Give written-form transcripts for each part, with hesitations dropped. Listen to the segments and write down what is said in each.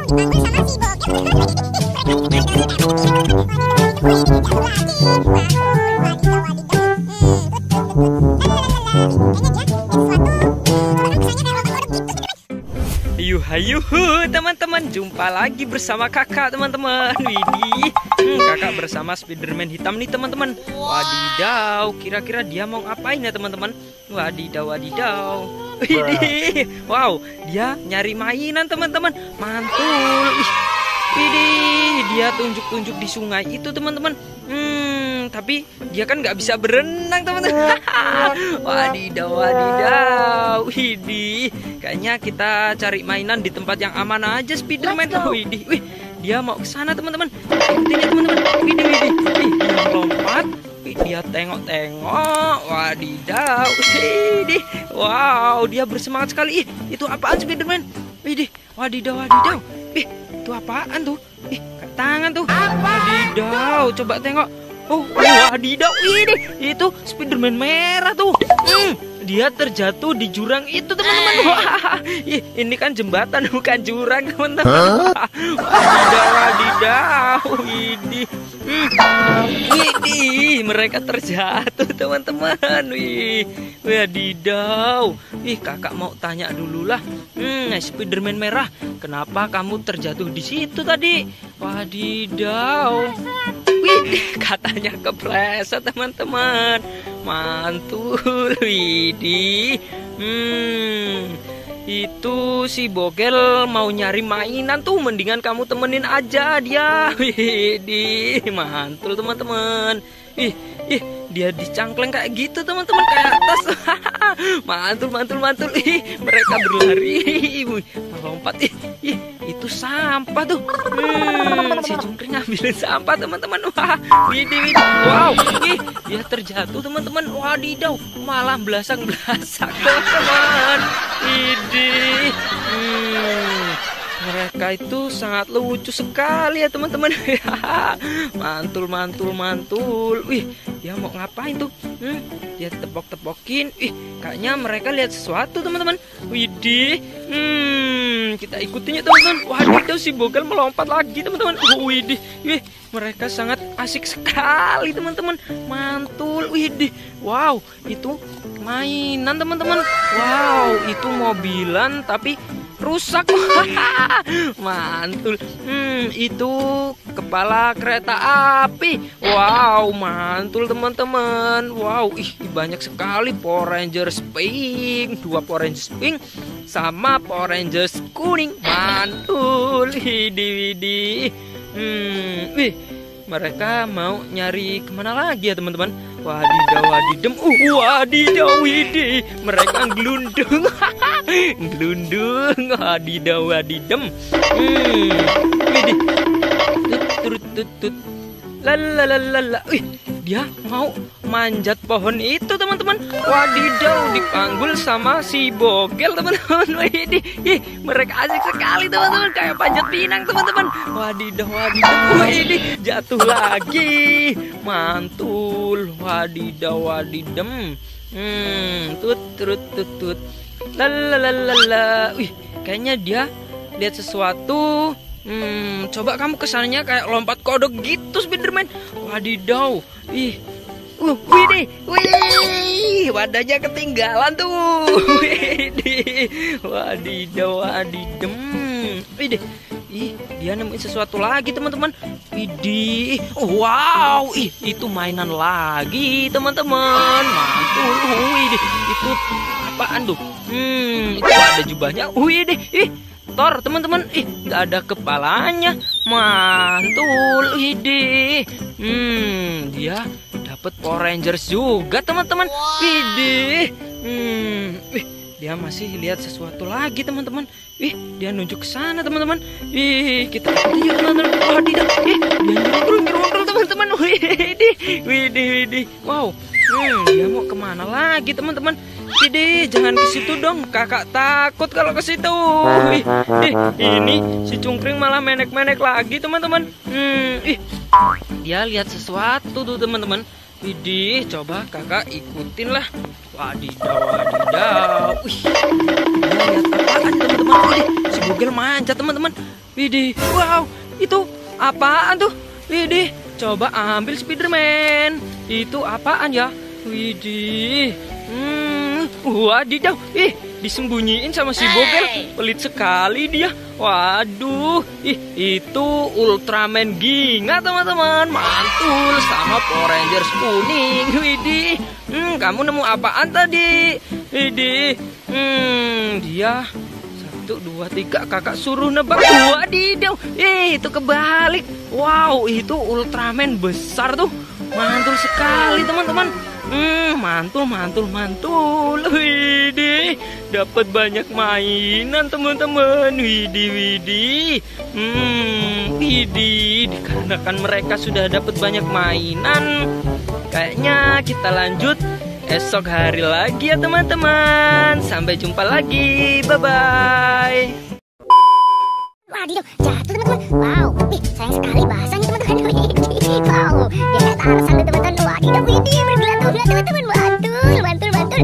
Hayuh teman-teman, jumpa lagi bersama kakak teman-teman. Widih, kakak bersama Spiderman hitam nih teman-teman. Wadidaw, kira-kira dia mau ngapain ya teman-teman? Wadidaw, wadidaw. Widih, wow, dia nyari mainan teman-teman. Mantul. Widih, dia tunjuk-tunjuk di sungai itu teman-teman. Tapi dia kan nggak bisa berenang teman-teman. Wadidaw, wadidaw. Widih, kayaknya kita cari mainan di tempat yang aman aja Spiderman. Widih, wih, dia mau ke sana teman-teman. Ikutin ya teman-teman. Widih, widih, dia melompat. Dia tengok-tengok. Wadidaw, widih, wow, dia bersemangat sekali. Itu apaan Spiderman? Widih, wadidaw, wadidaw. Itu apaan tuh? Tangan tuh. Wadidaw, coba tengok. Oh, wadidaw, ini itu Spiderman merah tuh. Dia terjatuh di jurang itu teman-teman. Wah, ini kan jembatan bukan jurang teman-teman. Wadidaw, wadidaw, ini. Mereka terjatuh teman-teman. Wadidaw. Kakak mau tanya dulu lah. Spiderman merah, kenapa kamu terjatuh di situ tadi? Wadidaw. Katanya kepleset teman-teman. Mantul. Widih. Itu si Bogel mau nyari mainan tuh, mendingan kamu temenin aja dia. Widih, mantul teman-teman. Dia dicangkleng kayak gitu teman-teman, kayak atas. Mantul, mantul, mantul. Mereka berlari, melompat. Itu sampah tuh. Si cungkring ngambilin sampah teman-teman. Wah, widih, widih. Wow, dia terjatuh teman-teman. Wadidaw, malah belasang-belasang teman-teman. Widih. Mereka itu sangat lucu sekali ya teman-teman. Mantul, mantul, mantul. Dia mau ngapain tuh? Dia tepok-tepokin. Kayaknya mereka lihat sesuatu teman-teman. Widih. Kita ikutin ya teman-teman. Wadidaw, si Bogel melompat lagi teman-teman. Widih. Mereka sangat asik sekali teman-teman. Mantul. Widih. Wow, itu mainan teman-teman. Wow, itu mobilan tapi rusak. Mantul. Itu kepala kereta api. Wow, mantul teman-teman. Wow, banyak sekali Power Rangers pink, 2 Power Rangers pink sama Power Rangers kuning. Mantul. Widih. Mereka mau nyari kemana lagi ya teman-teman? Wadidaw, wadidem. Wadidaw, widih. Mereka gelundung. Gelundung. Wadidaw, wadidem. Widih. Tut. Lalalala. Dia mau manjat pohon itu teman-teman. Wadidaw, dipanggul sama si Bogel teman-teman. Widih. Mereka asik sekali teman-teman, kayak panjat pinang teman-teman. Wadidaw, wadidaw. Widih, jatuh lagi. Mantul. Wadidaw, wadidem. Tut. Lalalala. Kayaknya dia lihat sesuatu. Coba kamu kesannya kayak lompat kodok gitu Spiderman. Wadidaw. Widih. Wadahnya ketinggalan tuh. Widih. Wadidaw, wadidem. Widih. Dia nemuin sesuatu lagi teman-teman. Widih. Wow, itu mainan lagi teman-teman. Mantul. Widih. Itu apaan tuh? Itu ada jubahnya. Widih. Thor teman-teman. Nggak ada kepalanya. Mantul. Widih. Dia dapat Power Rangers juga teman-teman. Widih. Dia masih lihat sesuatu lagi teman-teman. Dia nunjuk ke sana teman-teman. Kita lihat teman-teman. Wadidaw. Dia nyerondol teman-teman. Widih. Wow. Dia mau kemana lagi teman-teman? Widih, jangan ke situ dong. Kakak takut kalau ke situ. Ini si cungkring malah menek-menek lagi teman-teman. Dia lihat sesuatu tuh teman-teman. Widih, coba kakak ikutin lah. Wadidaw, wadidaw. Dia lihat apaan teman-teman? Si Bogel manjat teman-teman. Widih, wow, itu apaan tuh? Widih, coba ambil Spiderman. Itu apaan ya? Widih, wadidaw, disembunyiin sama si Bogel. Pelit sekali dia. Waduh, itu Ultraman Ginga teman-teman. Mantul sama Power Rangers kuning. Widih, kamu nemu apaan tadi? Widih, dia 1, 2, 3, kakak suruh nebak. Wadidaw, itu kebalik. Wow, itu Ultraman besar tuh. Mantul sekali teman-teman. Mantul. Widih, dapat banyak mainan teman-teman. Widih. Dikarenakan mereka sudah dapat banyak mainan, kayaknya kita lanjut esok hari lagi ya teman-teman. Sampai jumpa lagi. Bye-bye. Wadidaw, jatuh teman-teman. Wow, sayang sekali bahasanya teman-teman. Wow, dia kayak Tarzan tuh teman-teman. Wadidaw, bergelantungan teman-teman. Mantul.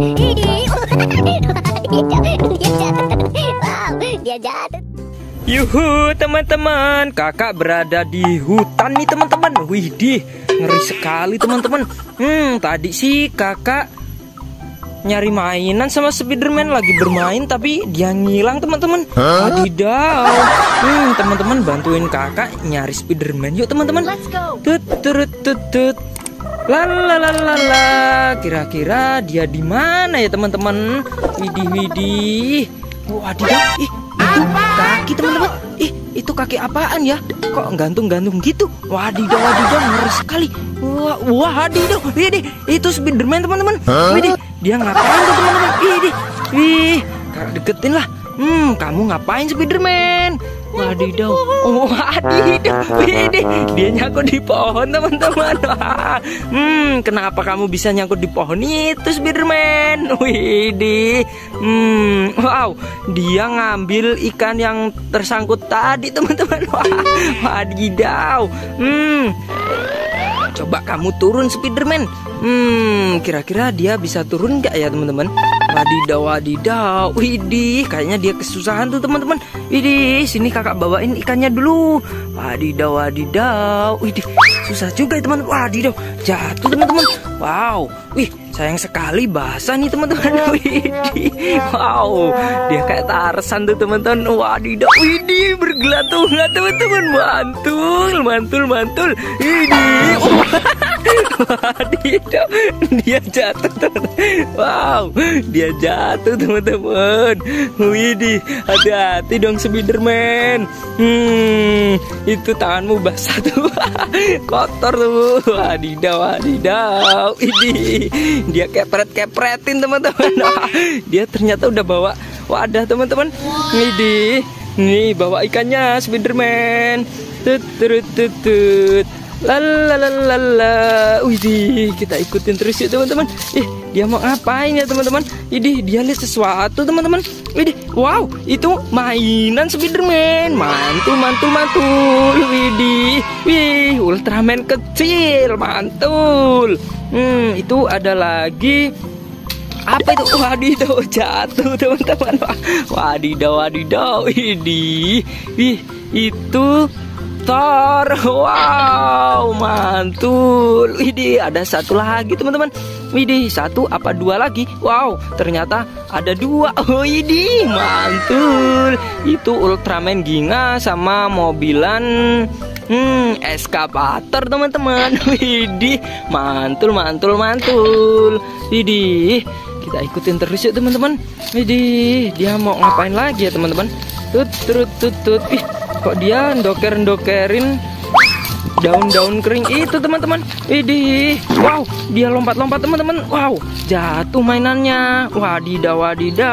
Dia jatuh. Wow, dia jatuh. Yuhu teman-teman, kakak berada di hutan nih teman-teman. Widih, ngeri sekali teman-teman. Tadi sih kakak nyari mainan sama Spiderman, lagi bermain tapi dia ngilang teman-teman. Wadidaw. Teman-teman bantuin kakak nyari Spiderman yuk teman-teman. Tut. Lalalala. Kira-kira dia di mana ya teman-teman? Widih. Wadidaw. Itu kaki teman-teman. Itu kaki apaan ya? Kok gantung-gantung gitu? Wadidaw, ngeri sekali. Wadidaw. Widih, itu Spiderman teman-teman. Widih, dia ngapain tuh teman-teman? Wih, kakak deketin lah. Kamu ngapain Spiderman? Wadidaw. Widih, dia nyangkut di pohon teman-teman. Kenapa kamu bisa nyangkut di pohon itu Spiderman? Widih. Wow, dia ngambil ikan yang tersangkut tadi teman-teman. Wadidaw. Coba kamu turun Spiderman. Kira-kira dia bisa turun nggak ya teman-teman? Wadidaw. Widih, kayaknya dia kesusahan tuh teman-teman. Widih, sini kakak bawain ikannya dulu. Wadidaw. Widih, susah juga ya teman-teman. Wadidaw, jatuh teman-teman. Wow, sayang sekali basah nih teman-teman. Widih, wow, dia kayak Tarzan tuh teman-teman. Wadidaw, widih, bergelantungan teman-teman. Mantul. Widih, wadidaw, dia jatuh teman-teman. Wow, dia jatuh teman-teman. Widih, hati-hati dong Spiderman. Itu tanganmu basah tuh. Kotor tuh. Wadidaw. Widih, dia kepret-kepretin teman-teman. Dia ternyata udah bawa wadah teman-teman. Widih, nih bawa ikannya Spiderman. Tut. Lalalala. Widih, kita ikutin terus ya teman-teman. Dia mau ngapain ya teman-teman? Widih, dia lihat sesuatu teman-teman. Widih, wow, itu mainan Spiderman. Mantul. Widih, Ultraman kecil, mantul. Itu ada lagi. Apa itu? Wadidaw, jatuh teman-teman. Wadidaw. Widih, itu Thor. Wow, mantul. Widih, ada satu lagi teman-teman. Widih, 1 apa 2 lagi? Wow, ternyata ada 2. Widih, mantul. Itu Ultraman Ginga sama mobilan eskavator teman-teman. Widih, mantul. Widih, kita ikutin terus yuk teman-teman. Widih, dia mau ngapain lagi ya teman-teman? Tut. Kok dia ndokerin daun-daun kering itu teman-teman. Widih, wow, dia lompat-lompat teman-teman. Wow, jatuh mainannya. Wadidaw.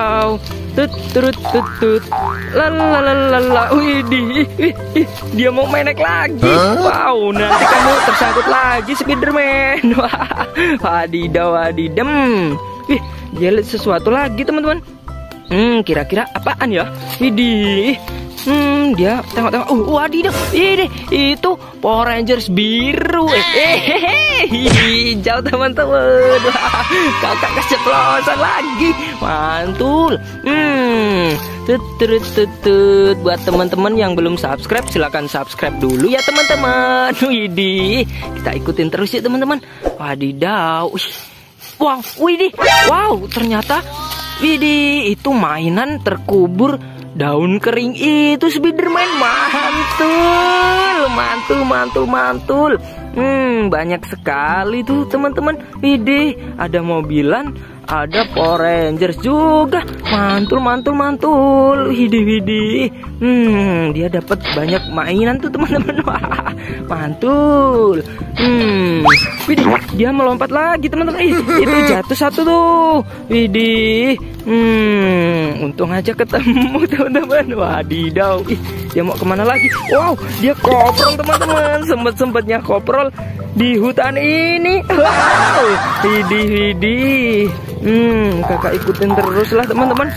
Tut. Lalalala. Widih, dia mau naik lagi. Wow, nanti kamu tersangkut lagi Spiderman. Wadidaw. Dia lihat sesuatu lagi teman-teman. Kira-kira apaan ya? Widih, dia tengok. Wadidaw, itu Power Rangers biru. Hijau teman-teman. Kakak keceplosan lagi. Mantul. Buat teman-teman yang belum subscribe, silahkan subscribe dulu ya teman-teman. Widih, kita ikutin terus ya teman-teman. Wadidaw. Wow, widih. Wow, ternyata widih, itu mainan terkubur daun kering itu Spiderman. Mantul. Banyak sekali tuh teman-teman. Widih, ada mobilan, ada Power Rangers juga. Mantul. Widih. Dia dapat banyak mainan tuh teman-teman. Wah, mantul. Widih, dia melompat lagi teman-teman. Itu jatuh satu tuh. Widih. Untung aja ketemu teman-teman. Wadidaw. Dia mau kemana lagi? Wow, dia koprol teman-teman. Sempet-sempetnya koprol di hutan ini. Wow, widih. Kakak ikutin terus lah teman-teman.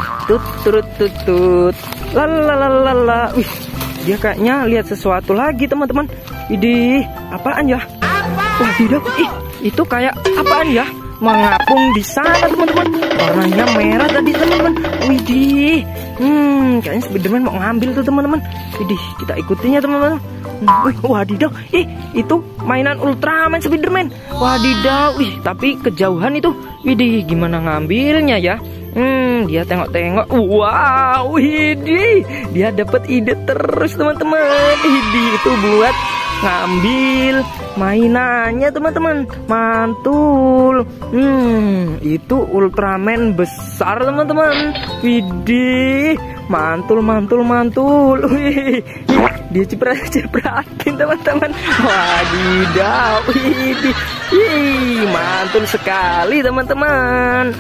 Tut. Lalalala. Wih, dia kayaknya lihat sesuatu lagi teman-teman. Widih, apaan ya? Wadidaw, itu kayak apaan ya? Mengapung di sana teman-teman. Warnanya merah tadi teman-teman. Widih. Kayaknya Spiderman mau ngambil tuh teman-teman. Widih, kita ikutin ya teman-teman. Wadidaw. Itu mainan Ultraman Spiderman. Wadidaw. Tapi kejauhan itu. Widih, gimana ngambilnya ya? Dia tengok-tengok. Wow, widih. Dia dapat ide terus teman-teman. Widih, itu buat ngambil mainannya teman-teman. Mantul. Itu Ultraman besar teman-teman. Widih, mantul. Wih, dia cepratin teman-teman. Wadidaw. Widih. Mantul sekali teman-teman.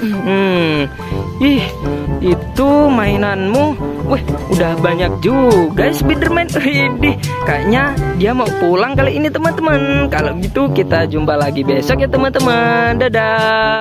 Itu mainanmu. Wih, udah banyak juga Spiderman. Widih, kayaknya dia mau pulang kali ini teman-teman. Kalau gitu kita jumpa lagi besok ya teman-teman. Dadah.